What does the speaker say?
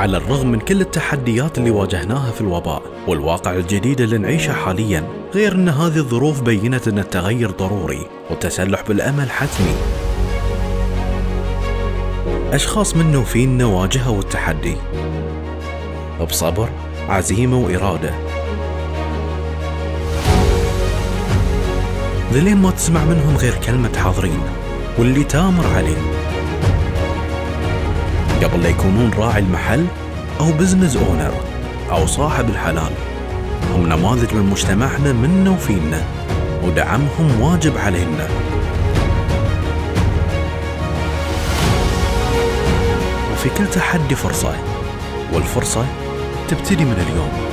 على الرغم من كل التحديات اللي واجهناها في الوباء والواقع الجديد اللي نعيشه حاليا، غير ان هذه الظروف بينت ان التغير ضروري والتسلح بالامل حتمي. اشخاص منا وفينا واجهوا التحدي بصبر، عزيمة وإرادة، ذلين ما تسمع منهم غير كلمة حاضرين واللي تامر عليه، قبل لا يكونون راعي المحل أو بزنس أونر أو صاحب الحلال. هم نماذج من مجتمعنا منا وفينا، ودعمهم واجب علينا. وفي كل تحدي فرصة، والفرصة تبتدي من اليوم.